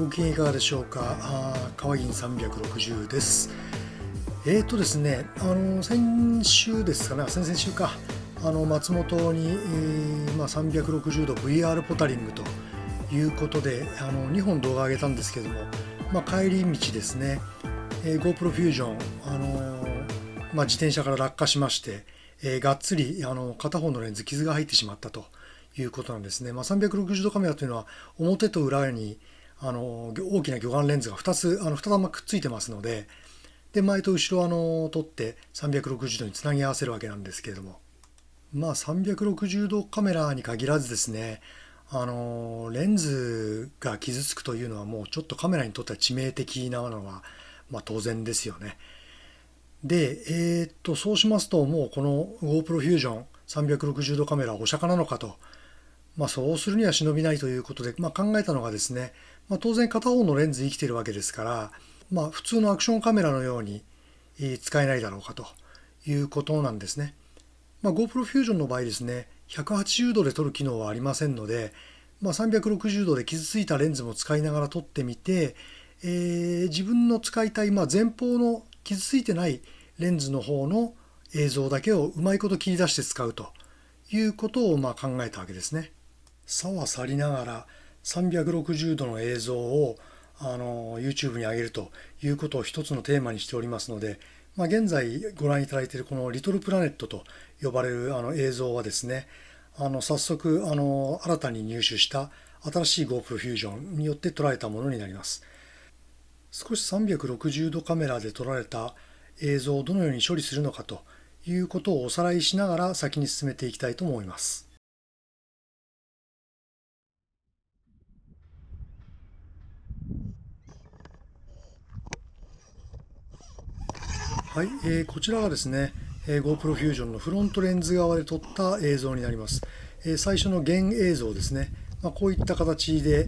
ご機嫌いかがでしょうか。川銀360です。ですね、先週ですかね、先々週か、松本に、360度 VR ポタリングということで、2本動画上げたんですけども、帰り道ですね、GoPro Fusion、自転車から落下しまして、がっつり片方のレンズ傷が入ってしまったということなんですね。360度カメラというのは表と裏に大きな魚眼レンズが2つ2玉くっついてますので、前と後ろ取って360度につなぎ合わせるわけなんですけれども、360度カメラに限らずですね、レンズが傷つくというのはもうちょっとカメラにとっては致命的なのは、当然ですよね。で、そうしますと、もうこの GoPro Fusion 360度カメラはお釈迦なのかと、そうするには忍びないということで、考えたのがですね、当然片方のレンズ生きているわけですから、普通のアクションカメラのように使えないだろうかということなんですね。GoPro Fusion の場合ですね、180度で撮る機能はありませんので、360度で傷ついたレンズも使いながら撮ってみて、自分の使いたい、前方の傷ついてないレンズの方の映像だけをうまいこと切り出して使うということを考えたわけですね。差は去りながら360度の映像をYouTube に上げるということを一つのテーマにしておりますので、現在ご覧いただいているこのリトルプラネットと呼ばれる映像はですね、早速新たに入手した新しい GoPro Fusion によって捉えたものになります。少し360度カメラで撮られた映像をどのように処理するのかということをおさらいしながら先に進めていきたいと思います。はい、こちらがですね、GoPro Fusion のフロントレンズ側で撮った映像になります。最初の原映像ですね、こういった形で、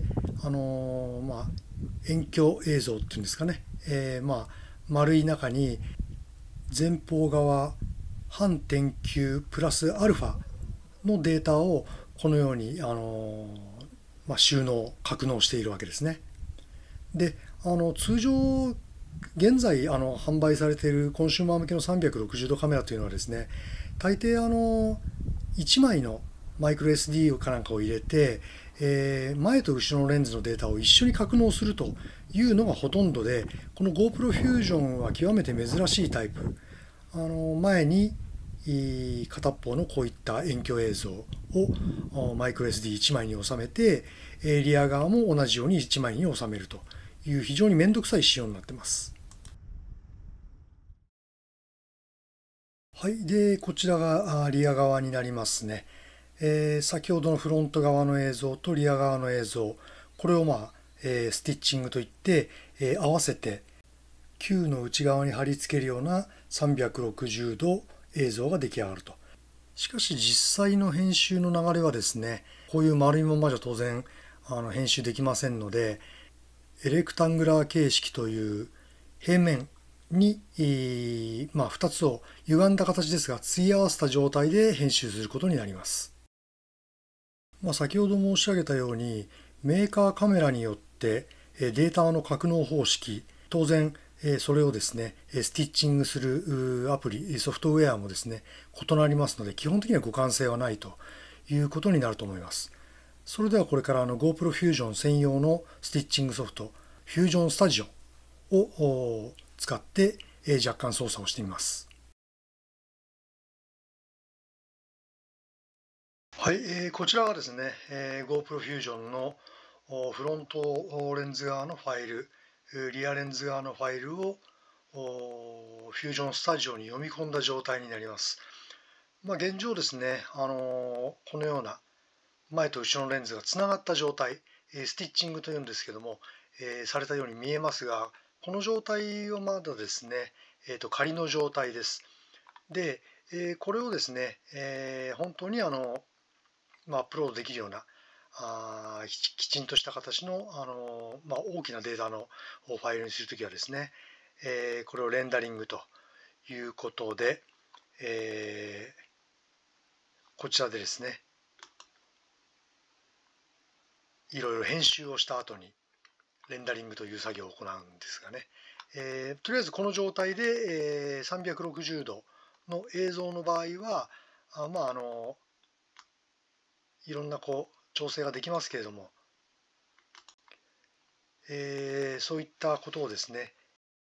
遠距映像っていうんですかね、丸い中に前方側半点球プラスアルファのデータをこのように、収納格納しているわけですね。で、通常現在販売されているコンシューマー向けの360度カメラというのはですね、大抵1枚のマイクロ SD かなんかを入れて、前と後ろのレンズのデータを一緒に格納するというのがほとんどで、この GoPro Fusion は極めて珍しいタイプ。前に片っぽのこういった遠距映像をマイクロ SD1 枚に収めて、リア側も同じように1枚に収めるという非常にめんどくさい仕様になっています。はい。で、こちらがリア側になりますね。先ほどのフロント側の映像とリア側の映像、これをスティッチングといって、合わせて球の内側に貼り付けるような360度映像が出来上がると。しかし実際の編集の流れはですね、こういう丸いままじゃ当然編集できませんので、エレクタングラー形式という平面に、2つを歪んだ形ですが対合わせた状態で編集することになります。先ほど申し上げたようにメーカーカメラによってデータの格納方式、当然それをですねスティッチングするアプリソフトウェアもですね異なりますので、基本的には互換性はないということになると思います。それではこれからGoPro Fusion 専用のスティッチングソフト Fusion Studio を使って若干操作をしてみます。はい、こちらはですね、GoPro Fusion のフロントレンズ側のファイル、リアレンズ側のファイルをFusion Studio に読み込んだ状態になります。現状ですね、このような前と後ろのレンズがつながった状態、スティッチングというんですけども、されたように見えますが、この状態はまだですね、仮の状態です。で、これをですね、本当にアップロードできるようなきちんとした形の、大きなデータのファイルにするときはですね、これをレンダリングということで、こちらでですね、いろいろ編集をした後にレンダリングという作業を行うんですがね、とりあえずこの状態で、360度の映像の場合は、いろんな調整ができますけれども、そういったことをですね、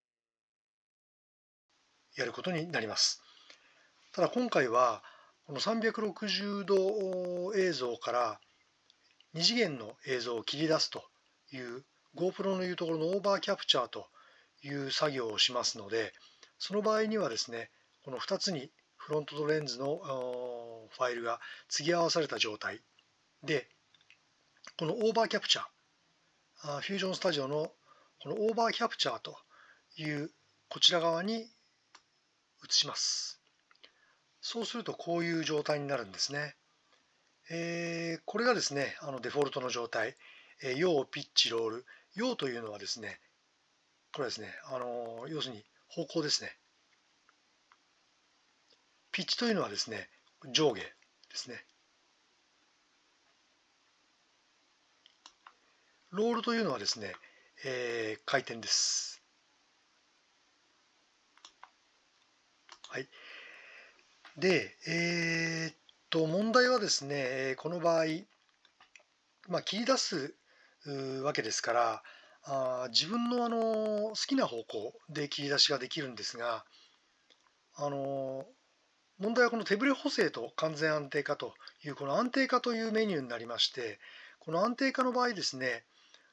やることになります。ただ今回は、この360度映像から2次元の映像を切り出すという GoPro のいうところのオーバーキャプチャーという作業をしますので、その場合にはですね、この2つにフロントとレンズのファイルが継ぎ合わされた状態で、このオーバーキャプチャー、フュージョンスタジオのこのオーバーキャプチャーというこちら側に移します。そうするとこういう状態になるんですね。これがですね、デフォルトの状態。陽、ピッチ、ロール。陽というのはですね、これですね、要するに方向ですね。ピッチというのはですね、上下ですね。ロールというのはですね、回転です。はい。で、問題はですね、この場合、切り出すわけですから、自分の好きな方向で切り出しができるんですが、問題はこの手ブレ補正と完全安定化というこの安定化というメニューになりまして、この安定化の場合ですね、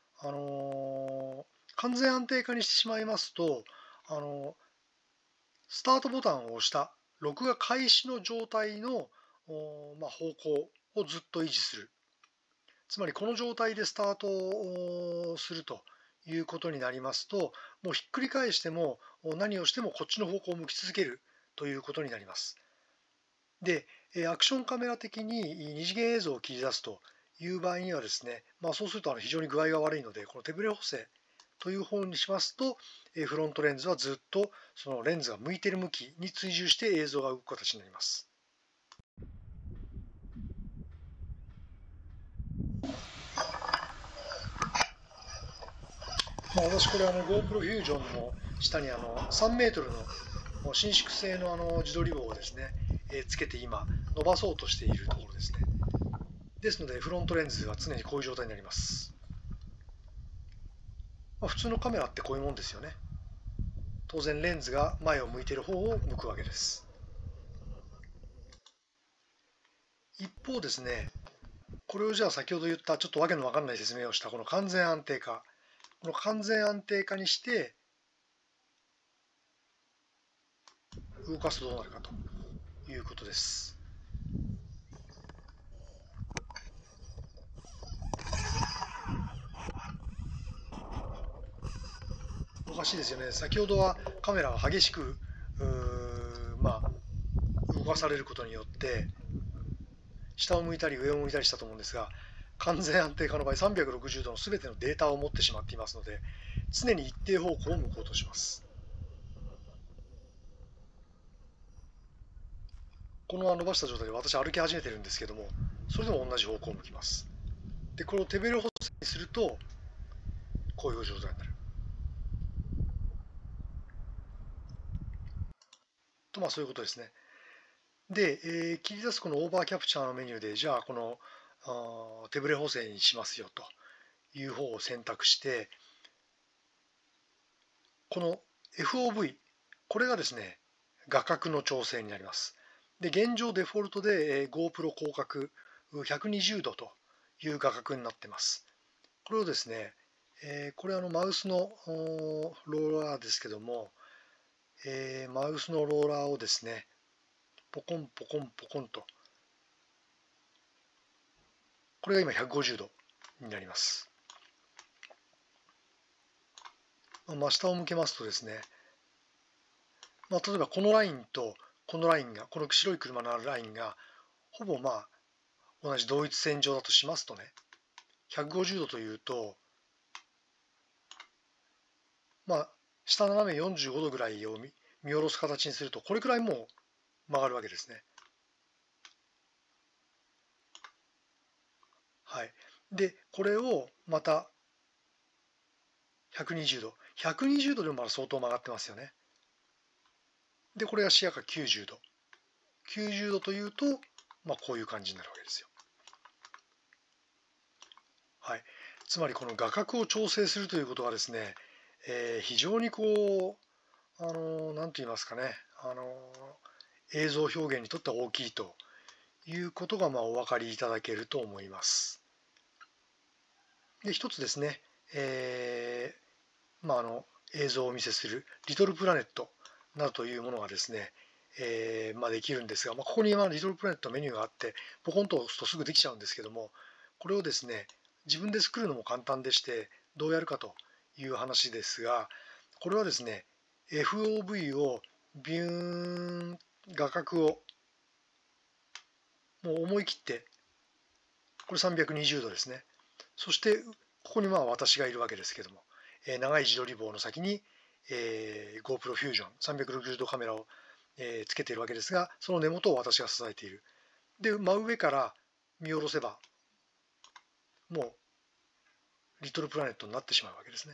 完全安定化にしてしまいますと、スタートボタンを押した録画開始の状態の方向をずっと維持する。つまりこの状態でスタートをするということになりますと、もうひっくり返しても何をしてもこっちの方向を向き続けるということになります。で、アクションカメラ的に二次元映像を切り出すという場合にはですね、そうすると非常に具合が悪いので、この手ブレ補正という方にしますと、フロントレンズはずっとそのレンズが向いている向きに追従して映像が動く形になります。私これGoPro Fusion の下に3メートルの伸縮性の自撮り棒をですね、つけて今伸ばそうとしているところですね。ですのでフロントレンズは常にこういう状態になります。普通のカメラってこういうもんですよね。当然レンズが前を向いている方を向くわけです。一方ですね、これをじゃあ先ほど言ったちょっとわけのわかんない説明をしたこの完全安定化。この完全安定化にして動かすとどうなるかということです。おかしいですよね。先ほどはカメラが激しく動かされることによって下を向いたり上を向いたりしたと思うんですが、完全安定化の場合360度の全てのデータを持ってしまっていますので、常に一定方向を向こうとします。この伸ばした状態で私歩き始めてるんですけども、それでも同じ方向を向きます。で、これを手ブレ補正にするとこういう状態になると、そういうことですね。で、切り出すこのオーバーキャプチャーのメニューで、じゃあこの手ブレ補正にしますよという方を選択して、この FOV、これがですね、画角の調整になります。で、現状デフォルトで GoPro 広角120度という画角になっています。これをですね、これマウスのローラーですけども、マウスのローラーをですね、ポコンポコンポコンと、これが今150度になります。真下を向けますとですね、例えばこのラインとこのラインが、この白い車のあるラインが、ほぼ同じ同一線上だとしますとね、150度というと、下斜め45度ぐらいを見下ろす形にすると、これくらいもう曲がるわけですね。はい。で、これをまた 120度。120度でもまだ相当曲がってますよね。で、これが視野角90度。90度というと、こういう感じになるわけですよ。はい。つまりこの画角を調整するということはですね、非常になんと言いますかね、映像表現にとっては大きいということがお分かりいただけると思います。で、一つですね、映像をお見せするリトルプラネットなどというものがですね、できるんですが、ここにリトルプラネットメニューがあって、ポコンと押すとすぐできちゃうんですけども、これをですね、自分で作るのも簡単でして、どうやるかという話ですが、これはですね、FOV をビューン、画角をもう思い切って、これ320度ですね。そして、ここに私がいるわけですけども、長い自撮り棒の先に、GoPro Fusion 360度カメラを、つけているわけですが、その根元を私が支えている。で、真上から見下ろせば、もうリトルプラネットになってしまうわけですね。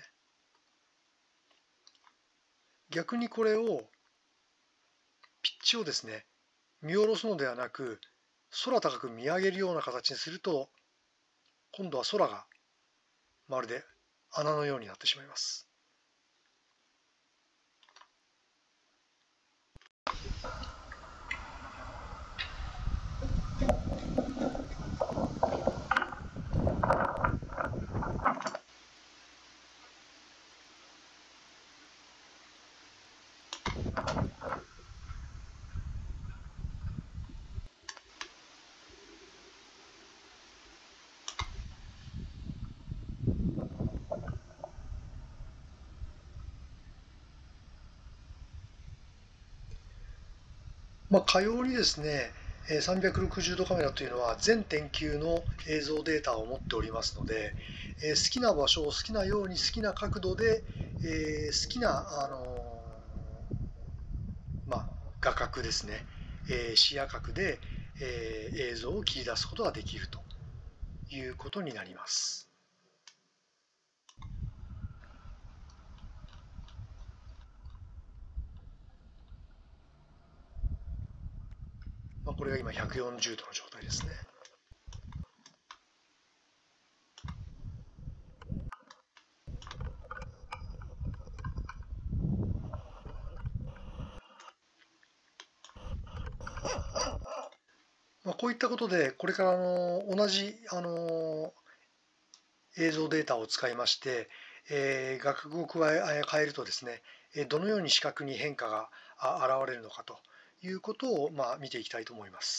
逆にこれをピッチをですね、見下ろすのではなく、空高く見上げるような形にすると、今度は空がまるで穴のようになってしまいます。かようにですね、360度カメラというのは全天球の映像データを持っておりますので、好きな場所を好きなように好きな角度で、好きな、画角ですね、視野角で、映像を切り出すことができるということになります。これが今140度の状態ですね。こういったことで、これから同じ映像データを使いまして、画角を変えるとですね、どのように視覚に変化が現れるのかということを見ていきたいと思います。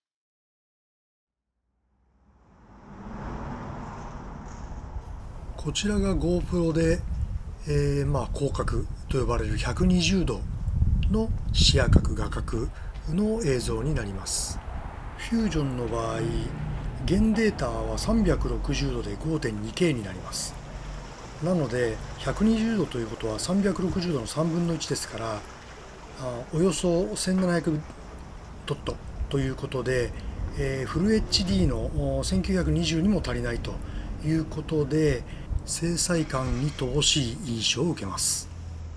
こちらが GoPro で、広角と呼ばれる120度の視野角画角の映像になります。フュージョンの場合、現データは360度で 5.2K になります。なので120度ということは360度の3分の1ですから、およそ1700ドットということで、フル HD の1920にも足りないということで、精細感に乏しい印象を受けます。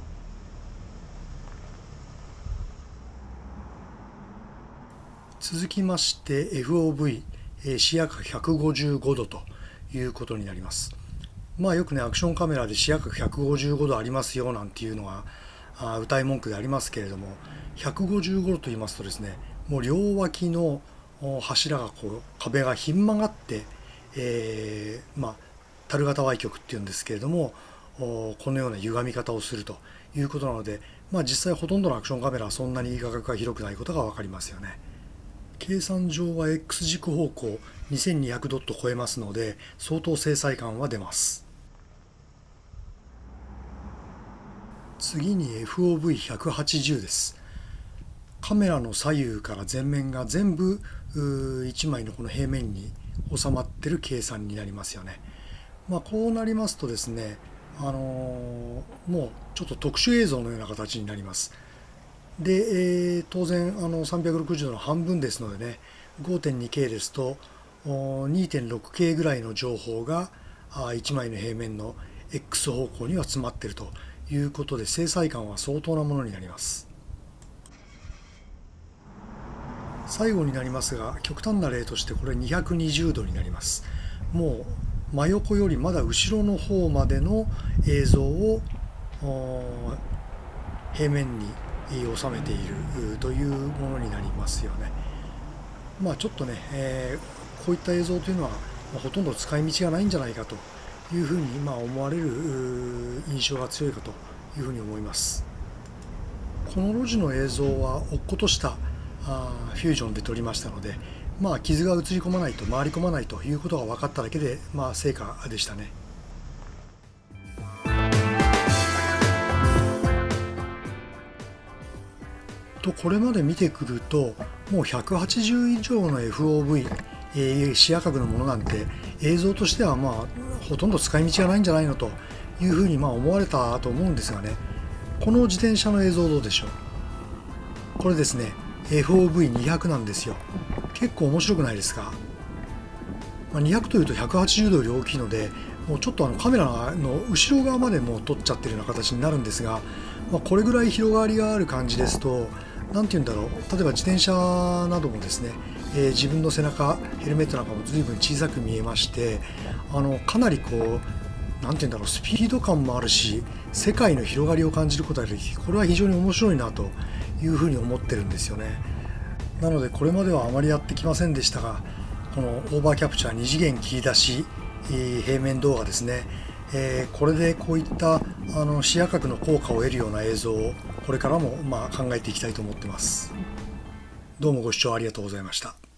続きまして FOV、視野角155度ということになります。よくね、アクションカメラで視野角155度ありますよなんていうのが謳い文句でありますけれども、155度と言いますとですね、もう両脇の柱が壁がひん曲がって、樽型歪曲っていうんですけれども、このような歪み方をするということなので、実際ほとんどのアクションカメラはそんなに画角が広くないことが分かりますよね。計算上は X 軸方向2200ドット超えますので、相当精細感は出ます。次に FOV180 です。カメラの左右から前面が全部1枚のこの平面に収まっている計算になりますよね。こうなりますとですね、もうちょっと特殊映像のような形になります。で、当然360度の半分ですのでね、5.2K ですと 2.6K ぐらいの情報が1枚の平面の X 方向には詰まっているということで、精細感は相当なものになります。最後になりますが、極端な例としてこれ220度になります。もう真横よりまだ後ろの方までの映像を平面に収めているというものになりますよね。ちょっとね、こういった映像というのはほとんど使い道がないんじゃないかというふうに思われる印象が強いかというふうに思います。この路地の映像は落っことしたフュージョンで撮りましたので、傷が映り込まないと、回り込まないということが分かっただけで、成果でしたね。これまで見てくると、もう180以上の FOV、視野角のものなんて映像としてはほとんど使い道がないんじゃないのというふうに思われたと思うんですがね、この自転車の映像どうでしょう。これですね、FOV200 なんですよ。結構面白くないですか。200というと180度より大きいので、もうちょっとカメラの後ろ側までもう撮っちゃってるような形になるんですが、これぐらい広がりがある感じですと、何て言うんだろう、例えば自転車などもですね、自分の背中、ヘルメットなんかも随分小さく見えまして、かなり何て言うんだろう、スピード感もあるし、世界の広がりを感じることができ、これは非常に面白いなというふうに思ってるんですよね。なのでこれまではあまりやってきませんでしたが、このオーバーキャプチャー2次元切り出し平面動画ですね、これでこういった視野角の効果を得るような映像をこれからも考えていきたいと思ってます。どうもご視聴ありがとうございました。